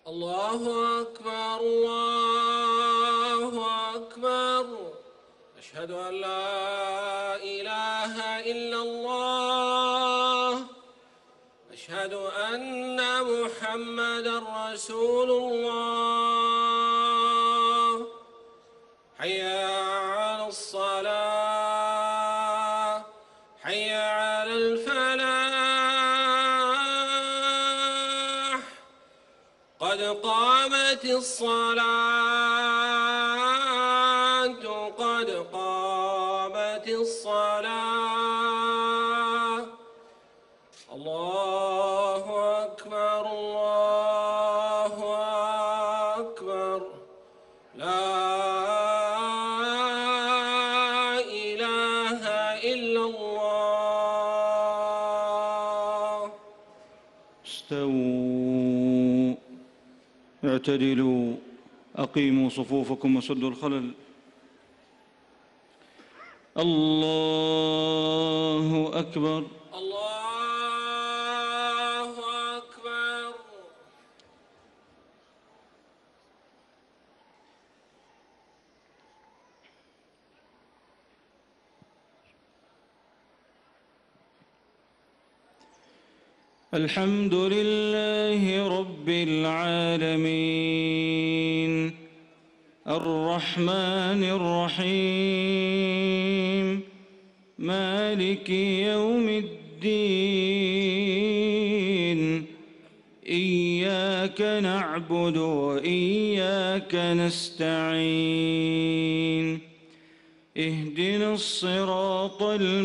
الله أكبر الله أكبر. أشهد أن لا إله إلا الله. أشهد أن محمدًا رسول الله. حي على الصلاة حي على الفلاح. قد قامت الصلاة قد قامت الصلاة. الله أكبر الله أكبر. لا إله إلا الله. استووا اعتدلوا أقيموا صفوفكم وسدوا الخلل. الله أكبر الله أكبر. الحمد لله رب العالمين الرحمن الرحيم مالك يوم الدين. إياك نعبد وإياك نستعين. اهدنا الصراط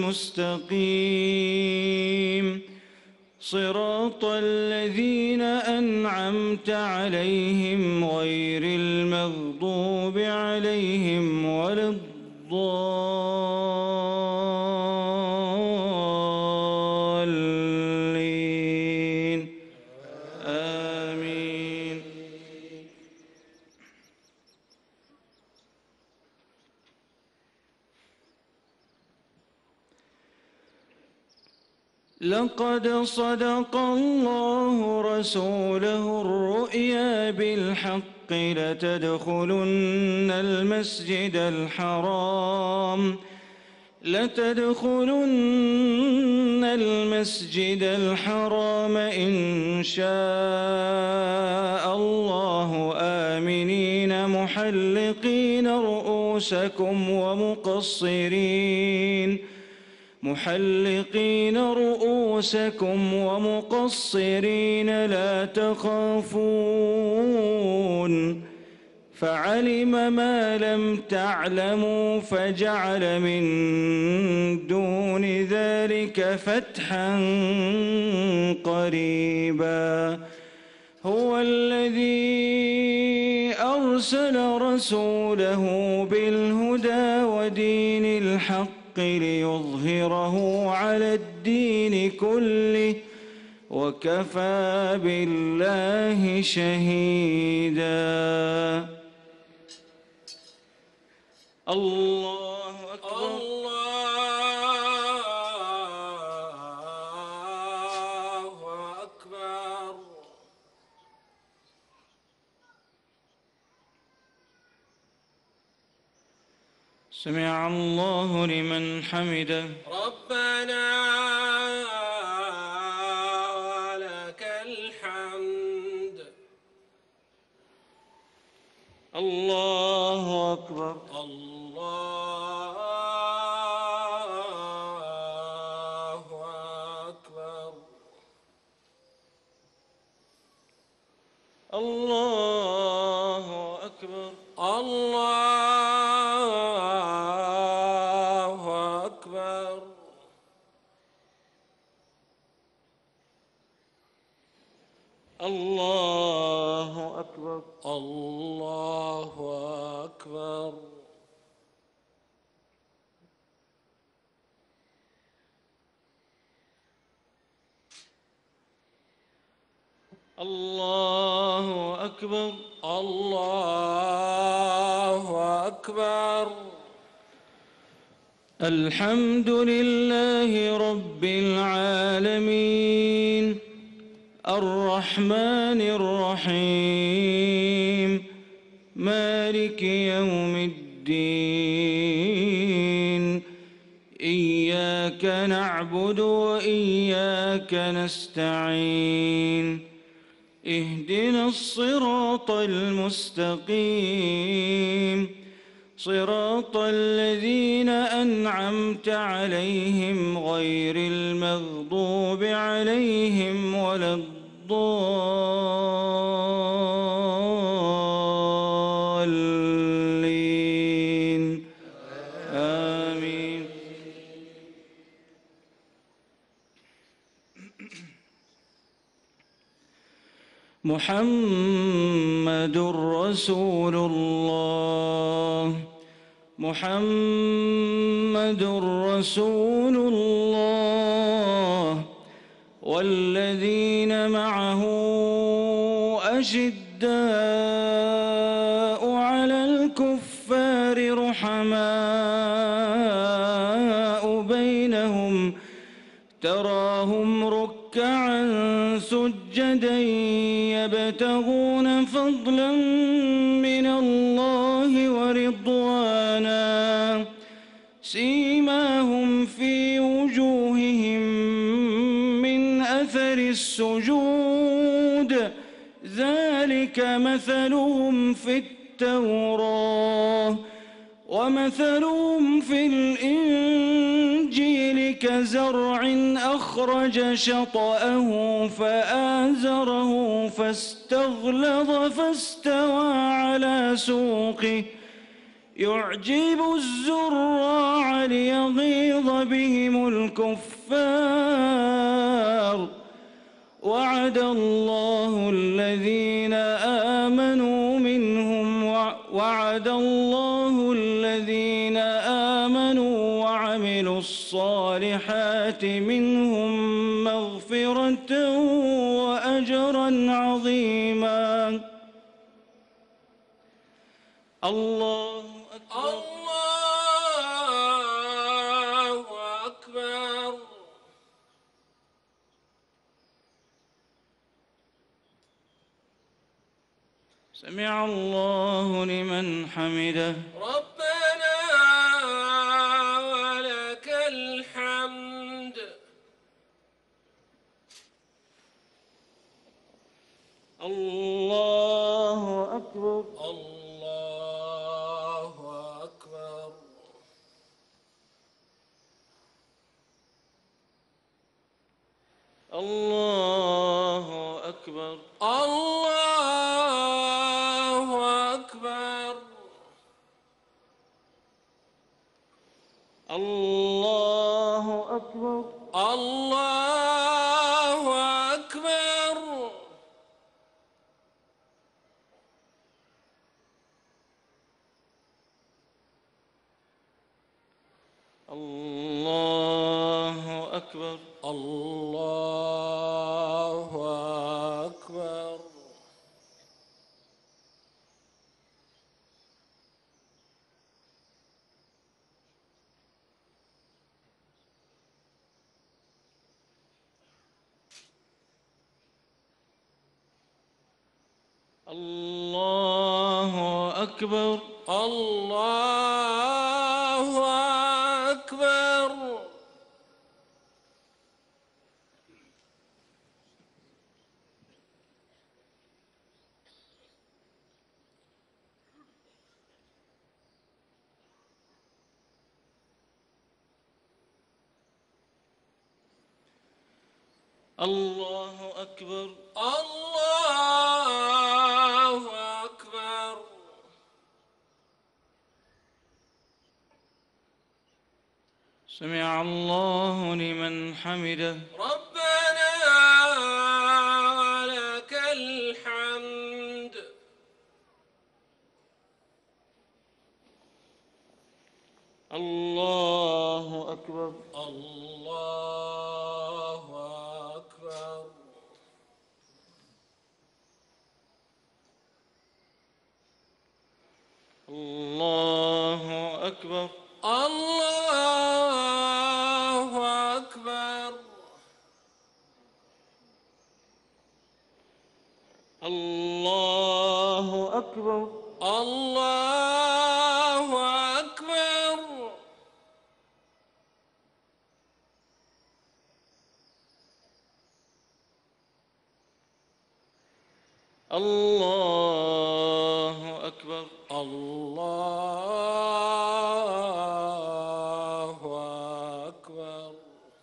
المستقيم صراط الذين أنعمت عليهم غير المغضوب عليهم ولا الضالين. آمين. لقد صدق الله رسوله الرؤيا بالحق لتدخلن المسجد الحرام إن شاء الله آمنين محلقين رؤوسكم ومقصرين لا تخافون. فعلم ما لم تعلموا فجعل من دون ذلك فتحا قريبا. هو الذي أرسل رسوله بالهدى ودين الحق ليظهره على الدين كله وكفى بالله شهيدا. الله أكبر الله أكبر. سمع الله لمن حمده. ربنا ولك الحمد. الله أكبر الله أكبر. الله أكبر الله أكبر. الله أكبر الله أكبر. الله أكبر الله أكبر. الحمد لله رب العالمين الرحمن الرحيم مالك يوم الدين إياك نعبد وإياك نستعين اهدنا الصراط المستقيم صراط الذين أنعمت عليهم غير المغضوب عليهم ولا الضالين آمين. محمد رسول الله محمد رسول الله والذين معه أشداء على الكفار رحماء بينهم تراهم ركعا سجدا يبتغون فضلا من الله ورضوانا سيماهم في وجوههم من أثر السجود ذلك مثلهم في التوراة ومثلهم في الإنجيل كزرع أخرج شطأه فآزره فاستغلظ فاستوى على سوقه يعجب الزراع ليغيظ بهم الكفار وعد الله الذين آمنوا وعملوا الصالحات منهم مغفرة وأجرا عظيما. الله أكبر الله أكبر. سمع الله لمن حمده. ربنا ولك الحمد. الله أكبر الله أكبر. الله أكبر الله أكبر. الله أكبر الله أكبر. الله أكبر الله أكبر. الله أكبر الله أكبر. الله أكبر الله أكبر. سمع الله لمن حمده. ربنا لك الحمد. الله أكبر الله أكبر. الله أكبر الله أكبر. أكبر الله أكبر. الله أكبر الله أكبر.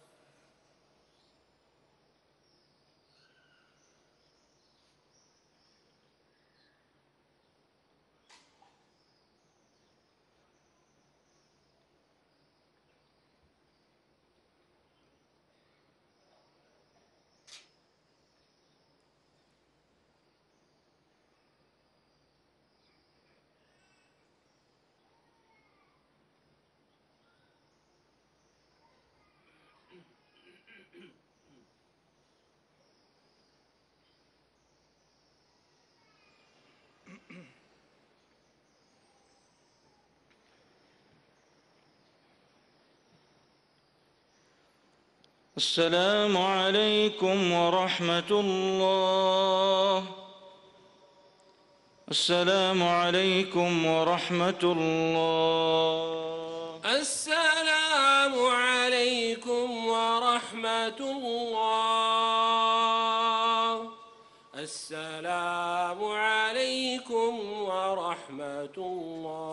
السلام عليكم ورحمة الله. السلام عليكم ورحمة الله. السلام عليكم ورحمة الله. السلام عليكم ورحمة الله.